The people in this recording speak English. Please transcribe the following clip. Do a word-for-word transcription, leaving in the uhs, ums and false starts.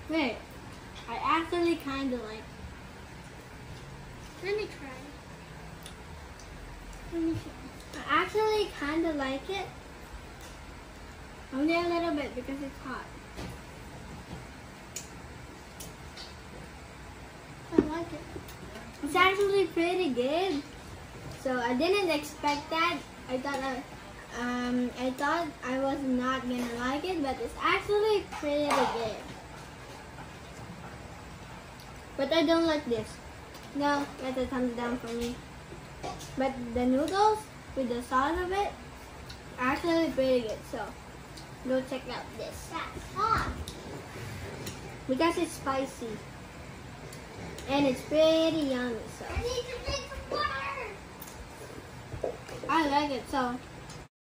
Wait, I actually kind of like. Let me try. Let me see. I actually kind of like it. Only a little bit because it's hot. I like it. It's actually pretty good. So I didn't expect that. I thought I, um, I thought I was not gonna like it, but it's actually pretty good. But I don't like this. No, that's a thumbs down for me. But the noodles with the sauce of it, actually pretty good. So go check out this. That's hot. Because it's spicy. And it's pretty yummy. So I need to drink some water. I like it. So